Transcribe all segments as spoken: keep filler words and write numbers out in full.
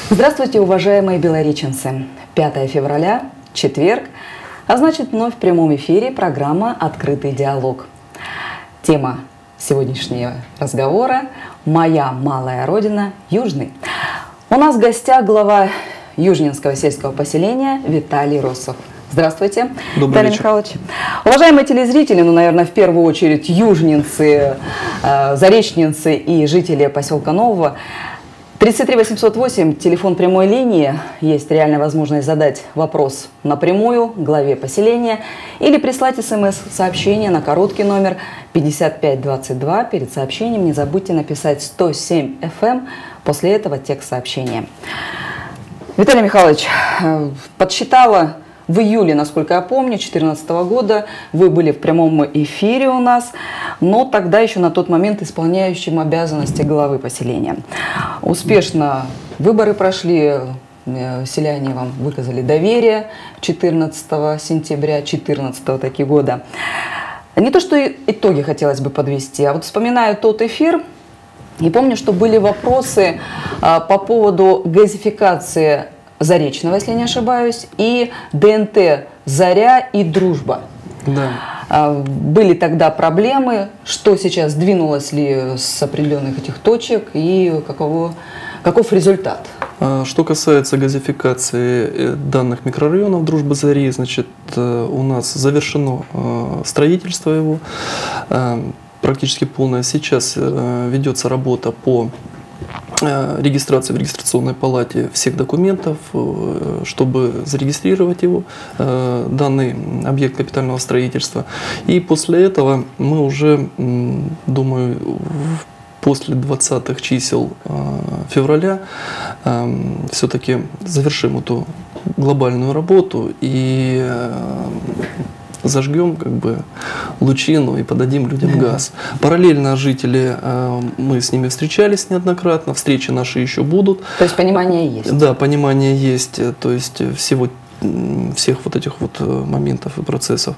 Здравствуйте, уважаемые белореченцы! пятое февраля, четверг, а значит вновь в прямом эфире программа «Открытый диалог». Тема сегодняшнего разговора «Моя малая родина Южный». У нас в гостях глава Южненского сельского поселения Виталий Россов. Здравствуйте, Добрый Виталий вечер. Михайлович. Уважаемые телезрители, ну, наверное, в первую очередь южненцы, э, заречненцы и жители поселка Нового, тридцать три восемьсот восемь, телефон прямой линии, есть реальная возможность задать вопрос напрямую главе поселения или прислать смс-сообщение на короткий номер пятьдесят пять двадцать два. Перед сообщением не забудьте написать сто семь эф эм, после этого текст сообщения. Виталий Михайлович, подсчитала в июле, насколько я помню, две тысячи четырнадцатого года вы были в прямом эфире у нас, но тогда еще на тот момент исполняющим обязанности главы поселения. Успешно выборы прошли, селяне вам выказали доверие четырнадцатого сентября две тысячи четырнадцатого таки года. Не то, что итоги хотелось бы подвести, а вот вспоминаю тот эфир, и помню, что были вопросы а, по поводу газификации Заречного, если не ошибаюсь, и ДНТ «Заря» и «Дружба». Да. А, были тогда проблемы, что сейчас сдвинулось ли с определенных этих точек и каково, каков результат? Что касается газификации данных микрорайонов Дружбы Зари, значит, у нас завершено строительство его, практически полное. Сейчас ведется работа по регистрации в регистрационной палате всех документов, чтобы зарегистрировать его, данный объект капитального строительства. И после этого мы уже, думаю, после двадцатых чисел февраля все-таки завершим эту глобальную работу и зажгем как бы лучину и подадим людям газ. Параллельно жители, мы с ними встречались неоднократно, встречи наши еще будут. То есть понимание есть? Да, понимание есть, то есть всего, всех вот этих вот моментов и процессов.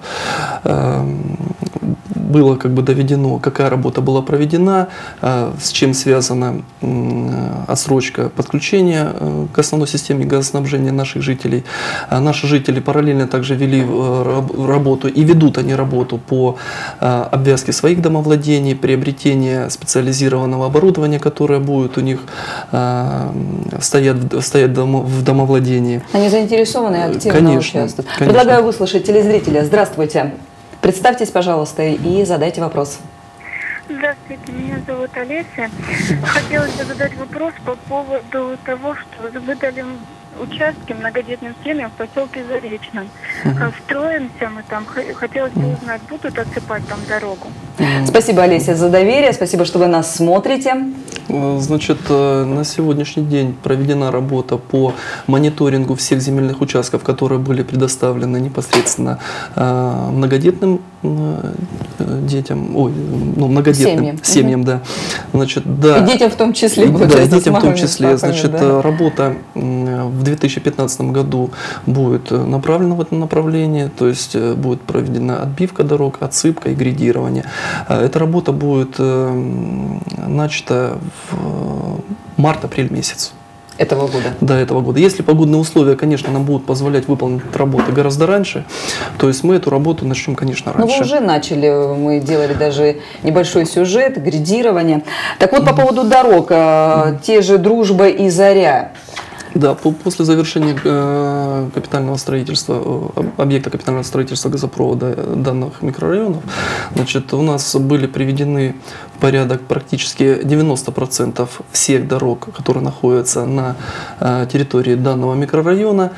Было как бы доведено, какая работа была проведена, с чем связана отсрочка подключения к основной системе газоснабжения наших жителей. Наши жители параллельно также вели работу и ведут они работу по обвязке своих домовладений, приобретение специализированного оборудования, которое будет у них стоять, стоять в домовладении. Они заинтересованы и активно конечно, участвуют. Конечно. Предлагаю выслушать телезрителя. Здравствуйте. Представьтесь, пожалуйста, и задайте вопрос. Здравствуйте, меня зовут Олеся. Хотелось бы задать вопрос по поводу того, что выдали участки многодетным семьям в поселке Заречном. Uh-huh. Строимся мы там. Хотелось бы узнать, будут отсыпать там дорогу. Спасибо, Олеся, за доверие. Спасибо, что вы нас смотрите. Значит, на сегодняшний день проведена работа по мониторингу всех земельных участков, которые были предоставлены непосредственно многодетным детям, ой, ну, многодетным семьям, семьям, угу. да. Значит, да. И детям в том числе. Да, и детям в том числе. Значит, да. Работа в две тысячи пятнадцатом году будет направлена в этом направлении, то есть будет проведена отбивка дорог, отсыпка и грейдирование. Эта работа будет начата в март-апрель месяц. Этого года? До этого года. Если погодные условия, конечно, нам будут позволять выполнить работу гораздо раньше, то есть мы эту работу начнем, конечно, раньше. Ну, вы уже начали, мы делали даже небольшой сюжет, грейдирование. Так вот, по поводу дорог, те же «Дружба» и «Заря». Да, после завершения капитального строительства, объекта капитального строительства газопровода данных микрорайонов, значит, у нас были приведены в порядок практически девяносто процентов всех дорог, которые находятся на территории данного микрорайона.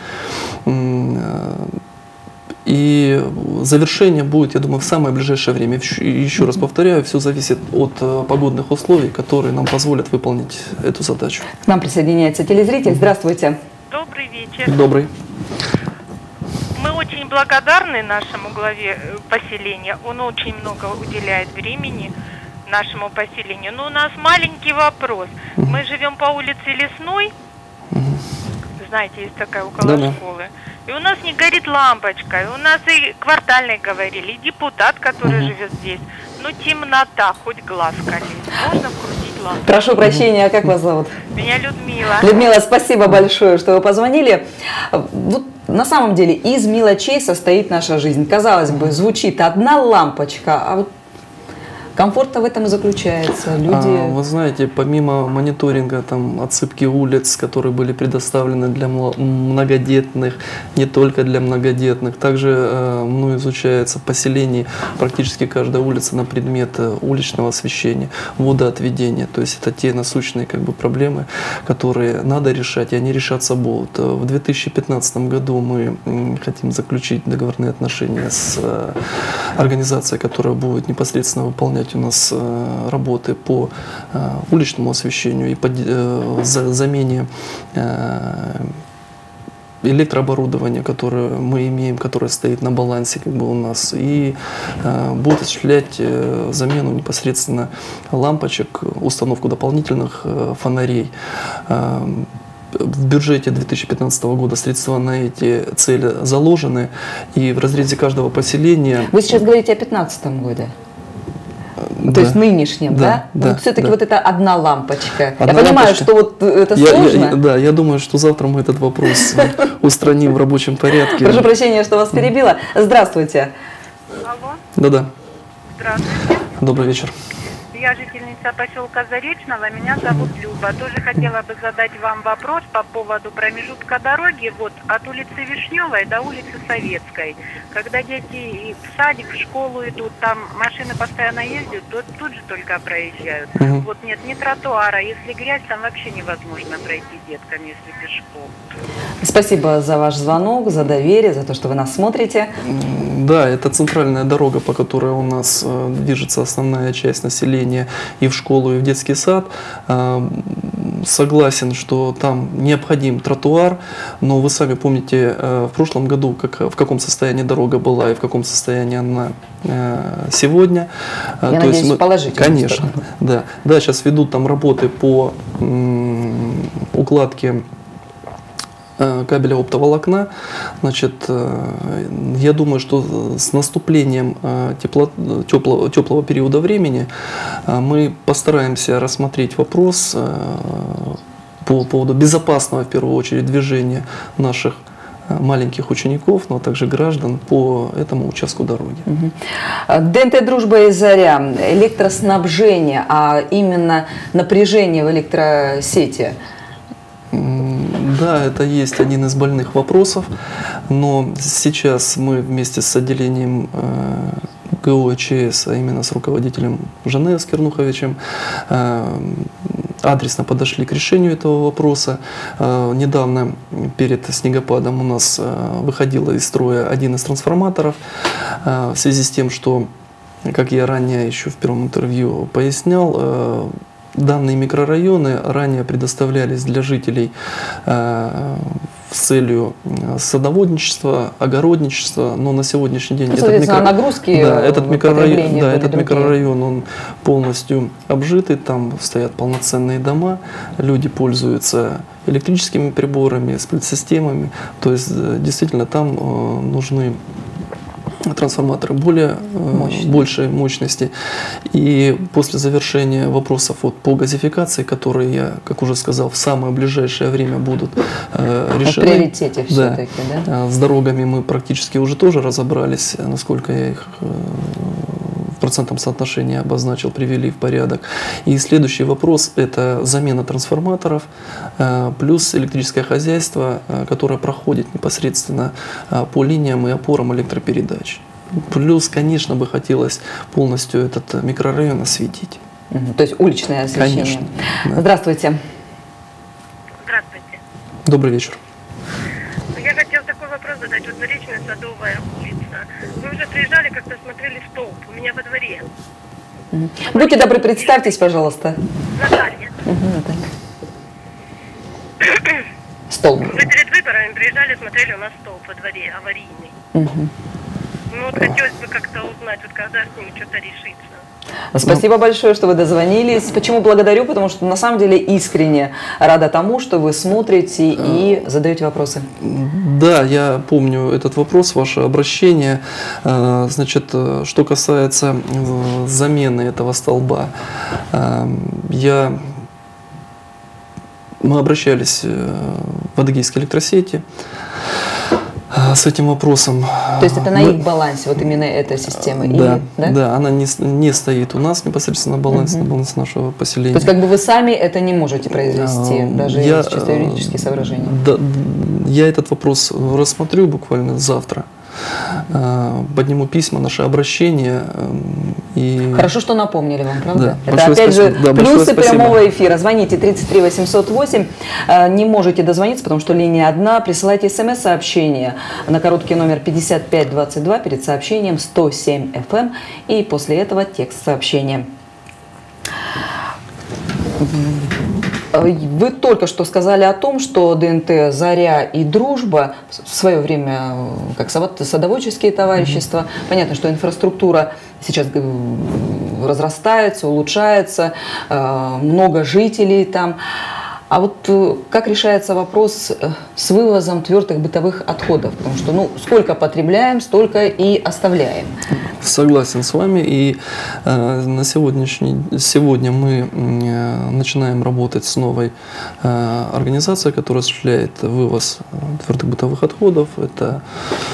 И завершение будет, я думаю, в самое ближайшее время. Еще раз повторяю, все зависит от погодных условий, которые нам позволят выполнить эту задачу. К нам присоединяется телезритель. Здравствуйте. Добрый вечер. Добрый. Мы очень благодарны нашему главе поселения. Он очень много уделяет времени нашему поселению. Но у нас маленький вопрос. Мы живем по улице Лесной. Знаете, есть такая около Да-да. школы. И у нас не горит лампочка. И у нас и квартальные говорили, и депутат, который uh-huh. живет здесь. Ну, темнота, хоть глаз колись. Можно вкрутить пришло. Прошу прощения, а как вас зовут? Меня Людмила. Людмила, спасибо большое, что вы позвонили. Вот на самом деле из мелочей состоит наша жизнь. Казалось бы, звучит одна лампочка, а вот комфорт-то в этом и заключается. Люди... А, вы знаете, помимо мониторинга, там, отсыпки улиц, которые были предоставлены для многодетных, не только для многодетных, также э, мной изучается в поселении практически каждая улица на предмет уличного освещения, водоотведения. То есть это те насущные как бы, проблемы, которые надо решать, и они решаться будут. В две тысячи пятнадцатом году мы хотим заключить договорные отношения с э, организацией, которая будет непосредственно выполнять у нас э, работы по э, уличному освещению и по э, за, замене э, электрооборудования, которое мы имеем, которое стоит на балансе как бы у нас, и э, будет осуществлять э, замену непосредственно лампочек, установку дополнительных э, фонарей. Э, В бюджете две тысячи пятнадцатого года средства на эти цели заложены, и в разрезе каждого поселения... Вы сейчас говорите о две тысячи пятнадцатом году? Да. То есть нынешнем, да? Да, да, вот все-таки да. вот это одна лампочка. Одна я понимаю, лампочка. что вот это Я- сложно. я- да, я думаю, что завтра мы этот вопрос устраним в рабочем порядке. Прошу прощения, что вас перебила. Здравствуйте. Алло, Да-да, здравствуйте. добрый вечер. Я жительница поселка Заречного, меня зовут Люба. Тоже хотела бы задать вам вопрос по поводу промежутка дороги вот от улицы Вишневой до улицы Советской. Когда дети в садик, в школу идут, там машины постоянно ездят, то тут же только проезжают. Мгм. Вот нет ни тротуара, если грязь, там вообще невозможно пройти деткам, если пешком. Спасибо за ваш звонок, за доверие, за то, что вы нас смотрите. М, Да, это центральная дорога, по которой у нас э, движется основная часть населения и в школу, и в детский сад. Э, Согласен, что там необходим тротуар, но вы сами помните, э, в прошлом году, как, в каком состоянии дорога была и в каком состоянии она э, сегодня. Э, Я то есть надеюсь, мы- в положительном Конечно, сторону. да. Да, сейчас ведут там работы по м, укладке э, кабеля оптоволокна. Значит, э, я думаю, что с наступлением э, тепло, теплого, теплого периода времени э, мы постараемся рассмотреть вопрос э, по поводу безопасного, в первую очередь, движения наших э, маленьких учеников, но также граждан по этому участку дороги. ДНТ «Дружба и Заря», электроснабжение, а именно напряжение в электросети. М, Да, это есть один из больных вопросов, но сейчас мы вместе с отделением э, ГО ЧС, а именно с руководителем Жанео Скернуховичем, э, адресно подошли к решению этого вопроса. Э, Недавно перед снегопадом у нас э, выходило из строя один из трансформаторов э, в связи с тем, что, как я ранее еще в первом интервью пояснял, э, данные микрорайоны ранее предоставлялись для жителей э, с целью э, садоводничества, огородничества, но на сегодняшний день Ну, этот, соответственно, нагрузки, да, этот, э, микрорайон, потребления да, были этот другие. микрорайон он полностью обжитый, там стоят полноценные дома, люди пользуются электрическими приборами, сплит-системами, то есть э, действительно там э, нужны трансформаторы более э, Мощные. большей мощности. И после завершения вопросов вот по газификации, которые я, как уже сказал, в самое ближайшее время будут э, В решены. приоритете Да. все-таки, да? А С дорогами мы практически уже тоже разобрались, насколько я их э, в процентном соотношении обозначил, привели в порядок. И следующий вопрос – это замена трансформаторов, э, плюс электрическое хозяйство, э, которое проходит непосредственно э, по линиям и опорам электропередач. Плюс, конечно, бы хотелось полностью этот микрорайон осветить. Мгм. То есть уличное освещение. Конечно, да. Здравствуйте. Здравствуйте. Добрый вечер. Я хотела такой вопрос задать. Вот Заречная Садовая улица. Вы уже приезжали, как-то смотрели столб у меня во дворе. Мгм. Будьте добры, представьтесь, пожалуйста. Наталья. Мгм, Наталья. Столб. Вы перед выборами приезжали, смотрели у нас столб во дворе аварийный. Мгм. Ну вот хотелось бы как-то узнать, вот когда с ним что-то решится. Спасибо ну, большое, что вы дозвонились. Почему благодарю? Потому что на самом деле искренне рада тому, что вы смотрите и задаете вопросы. Да, я помню этот вопрос, ваше обращение. Значит, что касается замены этого столба, я... мы обращались в Адыгейские электросети с этим вопросом. То есть это на Мы... их балансе, вот именно эта система? Да, Или, да? да, она не, не стоит у нас непосредственно на балансе, угу. на балансе нашего поселения. То есть как бы вы сами это не можете произвести, а, даже я, из чисто юридических соображений? Да, я этот вопрос рассмотрю буквально завтра. Подниму письма, наши обращения. И... Хорошо, что напомнили вам, правда? Да, это опять спасибо. же Да, плюсы прямого эфира. Звоните тридцать три восемьсот восемь. Не можете дозвониться, потому что линия одна. Присылайте смс-сообщение на короткий номер пятьдесят пять двадцать два перед сообщением сто семь эф эм и после этого текст сообщения. Вы только что сказали о том, что ДНТ «Заря» и «Дружба» в свое время как садоводческие товарищества. Mm-hmm. Понятно, что инфраструктура сейчас разрастается, улучшается, много жителей там. А вот как решается вопрос с вывозом твердых бытовых отходов? Потому что ну, сколько потребляем, столько и оставляем. Согласен с вами. И э, на сегодняшний, сегодня мы э, начинаем работать с новой э, организацией, которая осуществляет вывоз твердых бытовых отходов. Это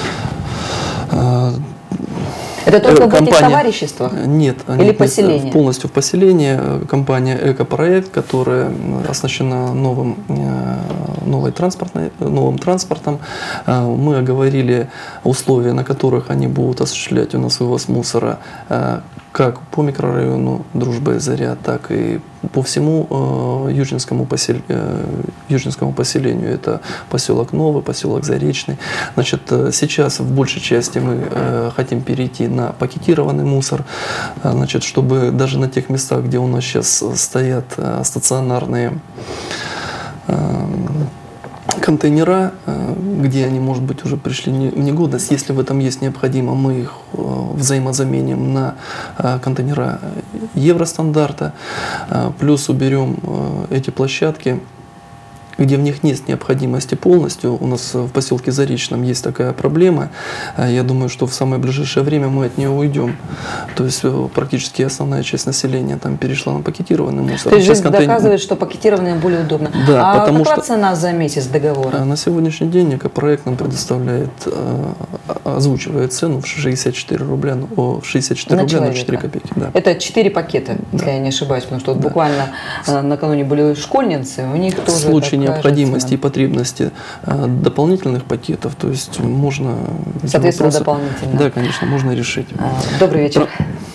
э, Это только компания, в этих товариществах? Нет, или поселение? Полностью в поселении. Компания «Экопроект», которая оснащена новым, новой транспортной, новым транспортом. Мы оговорили условия, на которых они будут осуществлять у нас вывоз мусора как по микрорайону Дружба и Заря, так и по всему э, Южнинскому, посел... э, Южнинскому поселению. Это поселок Новый, поселок Заречный. Значит, сейчас в большей части мы э, хотим перейти на пакетированный мусор, э, значит, чтобы даже на тех местах, где у нас сейчас стоят э, стационарные э, контейнера, где они, может быть, уже пришли в негодность, если в этом есть необходимо, мы их взаимозаменим на контейнера евростандарта, плюс уберем эти площадки, где в них нет необходимости полностью. У нас в поселке Заречном есть такая проблема. Я думаю, что в самое ближайшее время мы от нее уйдем. То есть практически основная часть населения там перешла на пакетированный мусор. То есть жизнь контейнер... доказывает, что пакетированное более удобно. Да, а потому какая что цена за месяц договора? На сегодняшний день Экопроект нам предоставляет, озвучивает цену в шестьдесят четыре рубля, ну, шестьдесят четыре рубля на четыре копейки. Да. Это четыре пакета, да. Если я не ошибаюсь, потому что вот да. буквально накануне были школьницы, у них тоже... В случае необходимости и потребности дополнительных пакетов, то есть можно... Соответственно, вопросы, дополнительно. Да, конечно, можно решить. Добрый вечер.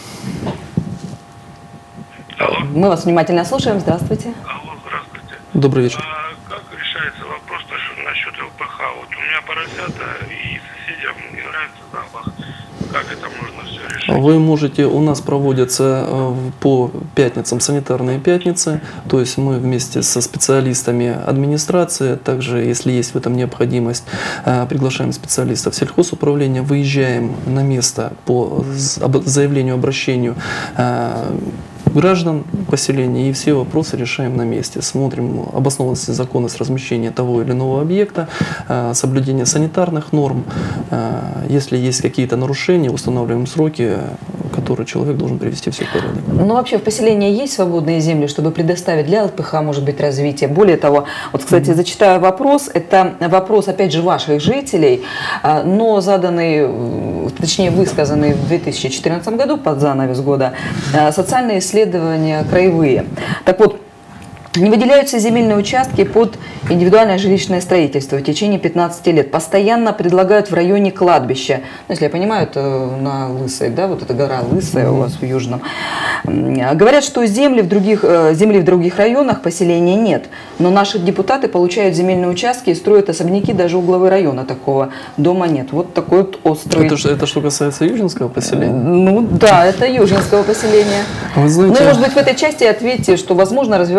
Алло. Мы вас внимательно слушаем. Здравствуйте. Алло, здравствуйте. Добрый вечер. А как решается вопрос насчет ЛПХ? Вот у меня поросята, и соседям не нравится запах. Как это можно все решить? Вы можете, у нас проводятся по пятницам санитарные пятницы, то есть мы вместе со специалистами администрации, также, если есть в этом необходимость, приглашаем специалистов сельхозуправления, выезжаем на место по заявлению, обращению граждан поселения и все вопросы решаем на месте. Смотрим обоснованность и законность размещения того или иного объекта, соблюдение санитарных норм. Если есть какие-то нарушения, устанавливаем сроки, которые человек должен привести все в порядок. Ну, вообще в поселении есть свободные земли, чтобы предоставить для ЛПХ, может быть, развитие. Более того, вот, кстати, mm-hmm. зачитаю вопрос. Это вопрос, опять же, ваших жителей, но заданный, точнее, высказанный в две тысячи четырнадцатом году под занавес года. Социальные исследования краевые. Так вот, не выделяются земельные участки под индивидуальное жилищное строительство в течение пятнадцати лет. Постоянно предлагают в районе кладбища. Ну, если я понимаю, это на Лысой, да, вот эта гора Лысая у вас в Южном. Говорят, что земли в других, земли в других районах поселения нет. Но наши депутаты получают земельные участки и строят особняки, даже у главы района такого дома нет. Вот такой вот острый... Это, это что касается Южинского поселения? Ну да, это Южинского поселения. Вы знаете... Ну, может быть, в этой части ответьте, что возможно развивать личный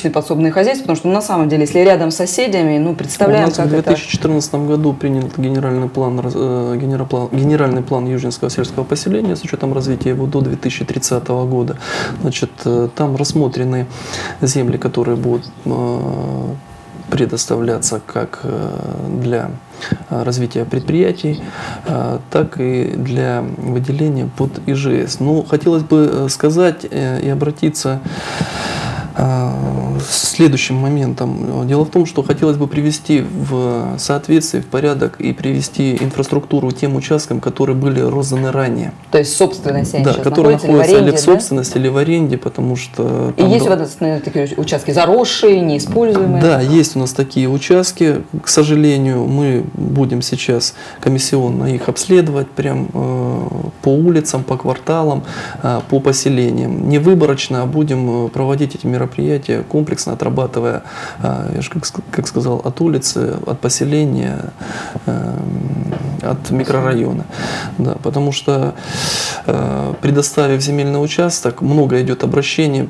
жилищные подсобные хозяйства, потому что ну, на самом деле, если рядом с соседями, ну, представляем, У нас как в две тысячи четырнадцатом году принят генеральный план, э, генеральный, генеральный план Южнинского сельского поселения с учетом развития его до две тысячи тридцатого года. Значит, э, там рассмотрены земли, которые будут э, предоставляться как для развития предприятий, так и для выделения под ИЖС. Но хотелось бы сказать и обратиться следующим моментом. Дело в том, что хотелось бы привести в соответствие, в порядок и привести инфраструктуру тем участкам, которые были розданы ранее. То есть собственность они да, сейчас которые находятся находятся или в, или в собственности, да? или в аренде, потому что... И есть у вас такие участки заросшие, неиспользуемые? Да, есть у нас такие участки. К сожалению, мы будем сейчас комиссионно их обследовать прям э, по улицам, по кварталам, э, по поселениям. Не выборочно, а будем проводить эти мероприятия мероприятия, комплексно отрабатывая, я же как, как сказал, от улицы, от поселения, от микрорайона. Да, потому что, предоставив земельный участок, много идет обращений,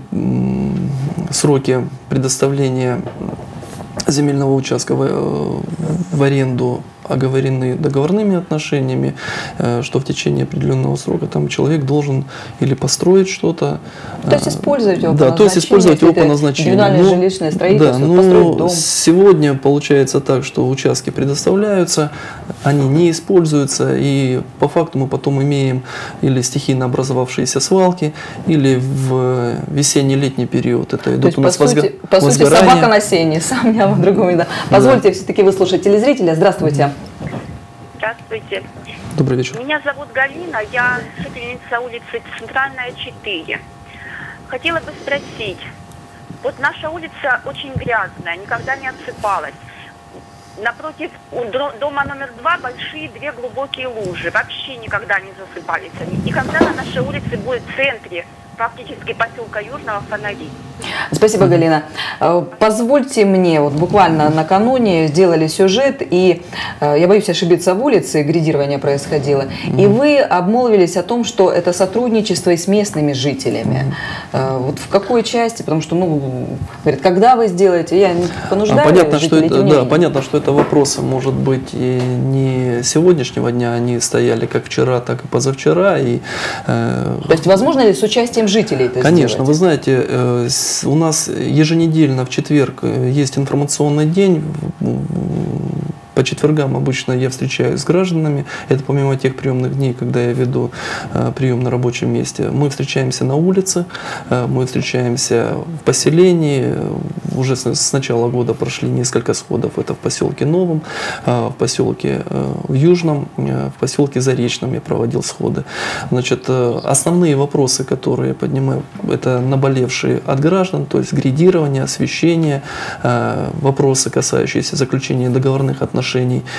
сроки предоставления земельного участка в, в аренду оговорены договорными отношениями, что в течение определенного срока там человек должен или построить что-то. То есть использовать его да, по назначению. То есть использовать его по назначению. Индивидуальное но, жилищное строительство, да, построить дом. Сегодня получается так, что участки предоставляются, они не используются, и по факту мы потом имеем или стихийно образовавшиеся свалки, или в весенне-летний период. Это идут есть, у нас по сути, возга... по сути собака на сене, сам я вам другому не дам. Позвольте да. все-таки выслушать телезрителя. Здравствуйте. Здравствуйте. Добрый вечер. Меня зовут Галина, я жительница улицы Центральная, четыре. Хотела бы спросить, вот наша улица очень грязная, никогда не отсыпалась. Напротив дома номер два большие две глубокие лужи, вообще никогда не засыпались они. И когда на нашей улице будет в центре, практически поселка Южного, фонари. Спасибо, Галина. Позвольте мне, вот буквально накануне сделали сюжет, и я боюсь ошибиться в улице, грейдирование происходило, mm-hmm. и вы обмолвились о том, что это сотрудничество и с местными жителями. Mm-hmm. Вот в какой части? Потому что, ну, говорят, когда вы сделаете, я не понуждаю. А понятно, что это, да, понятно, что это вопросы, может быть, и не сегодняшнего дня, они стояли как вчера, так и позавчера. И, э... То есть, возможно ли с участием жителей это Конечно, сделать? вы знаете, у нас еженедельно в четверг есть информационный день. По четвергам обычно я встречаюсь с гражданами. Это помимо тех приемных дней, когда я веду э, прием на рабочем месте. Мы встречаемся на улице, э, мы встречаемся в поселении. Уже с, с начала года прошли несколько сходов. Это в поселке Новом, э, в поселке э, в Южном, э, в поселке Заречном я проводил сходы. Значит, э, основные вопросы, которые я поднимаю, это наболевшие от граждан, то есть грейдирование, освещение, э, вопросы, касающиеся заключения договорных отношений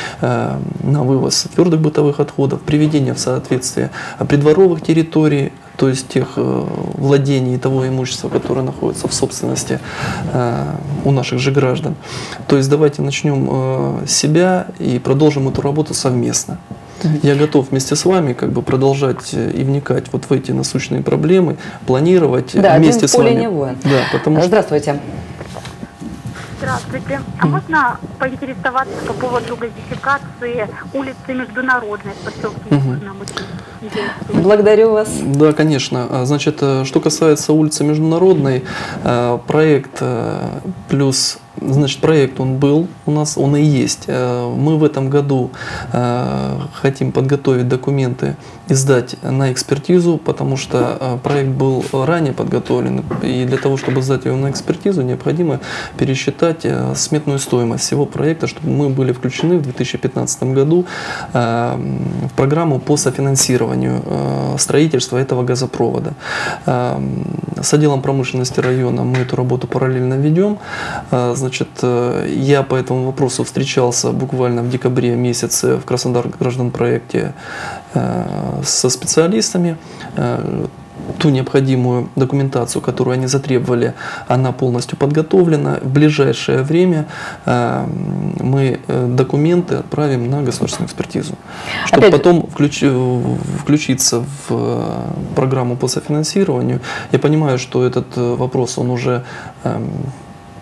на вывоз твердых бытовых отходов, приведение в соответствие придворовых территорий, то есть тех владений и того имущества, которое находится в собственности у наших же граждан. То есть давайте начнем с себя и продолжим эту работу совместно. Я готов вместе с вами как бы продолжать и вникать вот в эти насущные проблемы, планировать да, вместе с вами. Не воин. Да, потому что... Здравствуйте. Здравствуйте. А mm. можно поинтересоваться по поводу газификации улицы Международной в поселке Южном? Mm-hmm. Благодарю вас. Да, конечно. Значит, что касается улицы Международной, проект плюс... Значит, проект он был у нас, он и есть. Мы в этом году хотим подготовить документы и сдать на экспертизу, потому что проект был ранее подготовлен. И для того, чтобы сдать его на экспертизу, необходимо пересчитать сметную стоимость всего проекта, чтобы мы были включены в две тысячи пятнадцатом году в программу по софинансированию строительства этого газопровода. С отделом промышленности района мы эту работу параллельно ведем. Значит, я по этому вопросу встречался буквально в декабре месяце в Краснодар граждан проекте со специалистами. Ту необходимую документацию, которую они затребовали, она полностью подготовлена. В ближайшее время мы документы отправим на государственную экспертизу, чтобы Опять... потом включ... включиться в программу по софинансированию. Я понимаю, что этот вопрос, он уже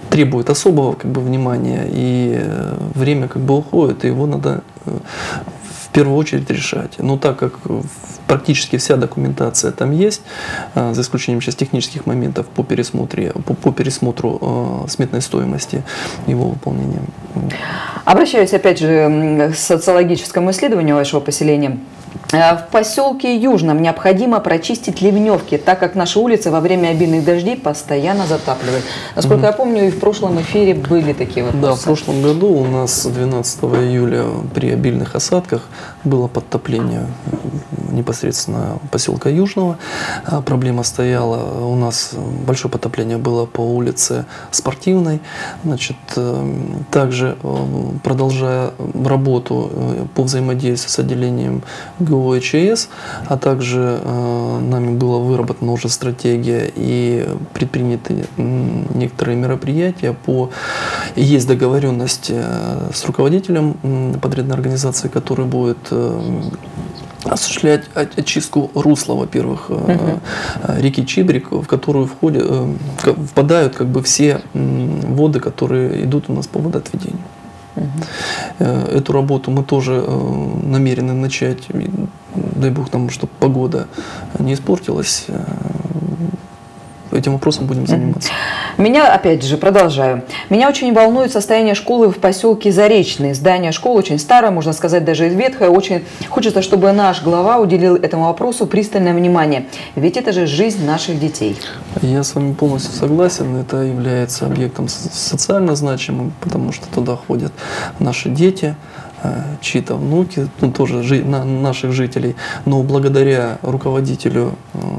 требует особого как бы внимания, и время как бы уходит, и его надо в первую очередь решать. Но так как практически вся документация там есть, за исключением сейчас технических моментов по пересмотру, по, по пересмотру сметной стоимости его выполнения. Обращаюсь опять же к социологическому исследованию вашего поселения. В поселке Южном необходимо прочистить ливневки, так как наши улицы во время обильных дождей постоянно затапливают. Насколько угу. я помню, и в прошлом эфире были такие вопросы. Да, в прошлом году у нас двенадцатого июля при обильных осадках было подтопление непосредственно поселка Южного. Проблема стояла, у нас большое подтопление было по улице Спортивной. Значит, также продолжая работу по взаимодействию с отделением ГО ЧС, а также э, нами была выработана уже стратегия и предприняты некоторые мероприятия по... Есть договоренность э, с руководителем э, подрядной организации, который будет э, осуществлять очистку русла, во-первых, uh-huh. реки Чибрик, в которую входят, э, впадают как бы все э, воды, которые идут у нас по водоотведению. Uh-huh. Эту работу мы тоже э, намерены начать, дай бог нам, чтобы погода не испортилась. Этим вопросом будем заниматься. Меня, опять же, продолжаю. Меня очень волнует состояние школы в поселке Заречный. Здание школы очень старое, можно сказать, даже ветхое. Очень хочется, чтобы наш глава уделил этому вопросу пристальное внимание. Ведь это же жизнь наших детей. Я с вами полностью согласен. Это является объектом социально значимым, потому что туда ходят наши дети, чьи-то внуки, ну, тоже жи- на, наших жителей. Но благодаря руководителю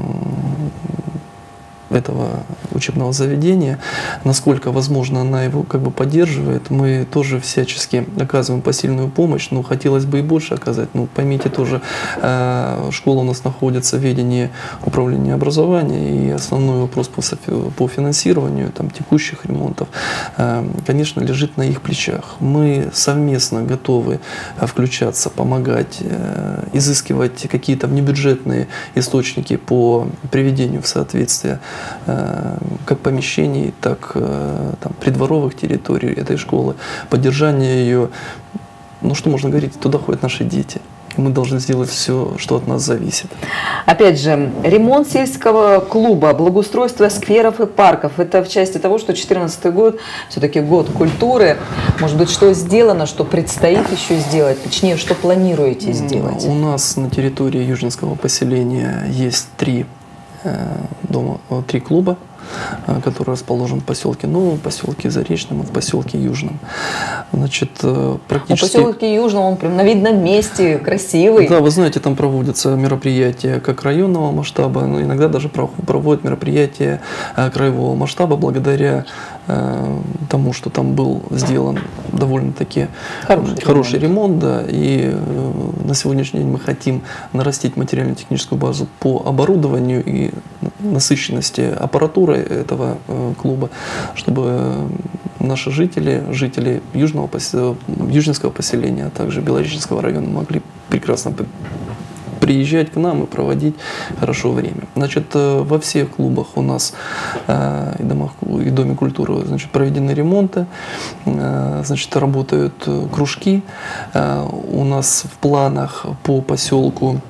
этого учебного заведения, насколько возможно она его как бы поддерживает, мы тоже всячески оказываем посильную помощь, но хотелось бы и больше оказать. Ну, поймите тоже, э, школа у нас находится в ведении управления образования, и основной вопрос по, по финансированию там, текущих ремонтов, э, конечно, лежит на их плечах. Мы совместно готовы включаться, помогать, э, изыскивать какие-то внебюджетные источники по приведению в соответствие как помещений, так там, придворовых территорий этой школы, поддержание ее, ну что можно говорить, туда ходят наши дети. Мы должны сделать все, что от нас зависит. Опять же, ремонт сельского клуба, благоустройство скверов и парков. Это в части того, что две тысячи четырнадцатый год, все-таки год культуры. Может быть, что сделано, что предстоит еще сделать? Точнее, что планируете сделать? У нас на территории Южнинского поселения есть три дома, три клуба, который расположен в поселке Новом, в поселке Заречном и в поселке Южном. Значит, практически... А поселке Южном, он прям на видном месте, красивый. Да, вы знаете, там проводятся мероприятия как районного масштаба, но иногда даже проводят мероприятия краевого масштаба благодаря тому, что там был сделан довольно-таки хороший, хороший ремонт. Да, и на сегодняшний день мы хотим нарастить материально-техническую базу по оборудованию и насыщенности аппаратуры этого клуба, чтобы наши жители, жители Южного, Южнинского поселения, а также Белореченского района могли прекрасно приезжать к нам и проводить хорошо время. Значит, во всех клубах у нас и, домах, и Доме культуры, значит, проведены ремонты, значит, работают кружки. У нас в планах по поселку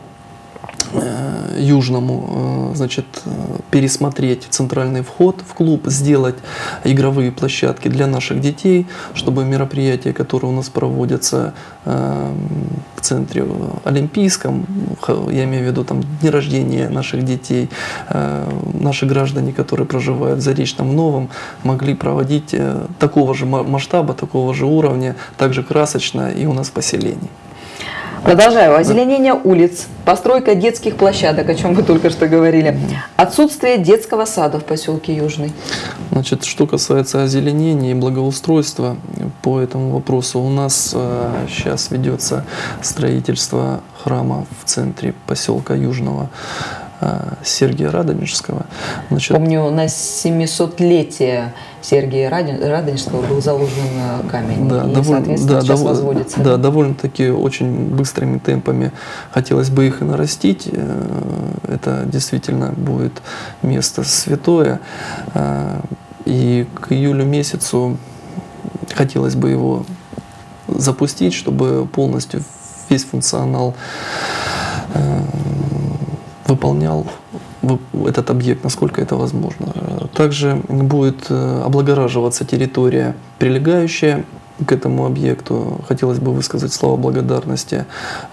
Южному, значит, пересмотреть центральный вход в клуб, сделать игровые площадки для наших детей, чтобы мероприятия, которые у нас проводятся в центре Олимпийском, я имею в виду там дни рождения наших детей, наши граждане, которые проживают в Заречном Новом, могли проводить такого же масштаба, такого же уровня, также красочно и у нас в поселении. Продолжаю. Озеленение улиц, постройка детских площадок, о чем вы только что говорили, отсутствие детского сада в поселке Южный. Значит, что касается озеленения и благоустройства по этому вопросу, у нас э, сейчас ведется строительство храма в центре поселка Южного Сергия Радонежского. Значит, помню, на семисотлетие Сергия Радонежского был заложен камень, да, и, довольно, соответственно, да, сейчас дов, возводится. Да, довольно-таки очень быстрыми темпами хотелось бы их и нарастить. Это действительно будет место святое. И к июлю месяцу хотелось бы его запустить, чтобы полностью весь функционал э, выполнял этот объект, насколько это возможно. Также будет облагораживаться территория, прилегающая к этому объекту. Хотелось бы высказать слова благодарности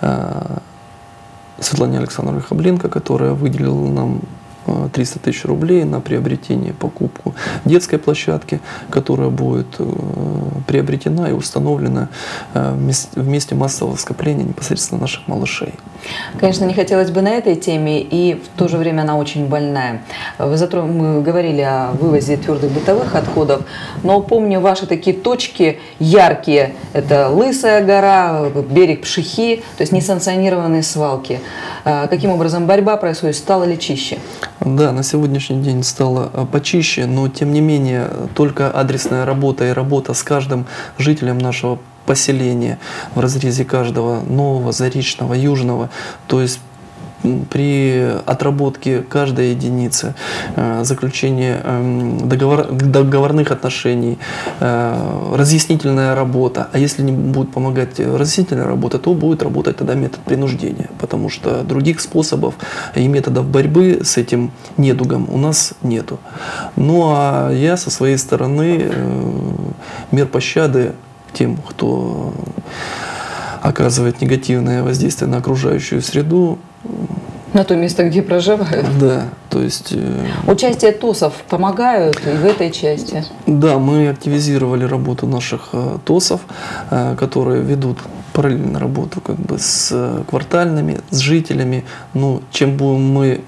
Светлане Александровне Хабленко, которая выделила нам триста тысяч рублей на приобретение, покупку детской площадки, которая будет приобретена и установлена в месте массового скопления непосредственно наших малышей. Конечно, не хотелось бы на этой теме, и в то же время она очень больная. Вы затро... Мы говорили о вывозе твердых бытовых отходов, но помню ваши такие точки яркие. Это Лысая гора, берег Пшихи, то есть несанкционированные свалки. Каким образом борьба происходит? Стало ли чище? Да, на сегодняшний день стало почище, но тем не менее только адресная работа и работа с каждым жителем нашего поселения в разрезе каждого нового, заречного, южного, то есть при отработке каждой единицы, заключение договор, договорных отношений, разъяснительная работа. А если не будет помогать разъяснительная работа, то будет работать тогда метод принуждения, потому что других способов и методов борьбы с этим недугом у нас нету. Ну а я со своей стороны мер пощады тем, кто оказывает негативное воздействие на окружающую среду. На то место, где проживают? Да, то есть... Участие ТОСов помогают и в этой части? Да, мы активизировали работу наших ТОСов, которые ведут параллельно работу как бы с квартальными, с жителями. Ну, чем будем мы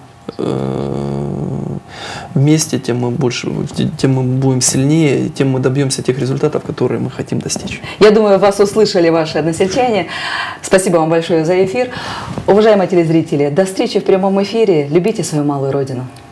вместе, тем мы больше, тем мы будем сильнее, тем мы добьемся тех результатов, которые мы хотим достичь. Я думаю, вас услышали ваши односельчане. Спасибо вам большое за эфир. Уважаемые телезрители, до встречи в прямом эфире. Любите свою малую родину.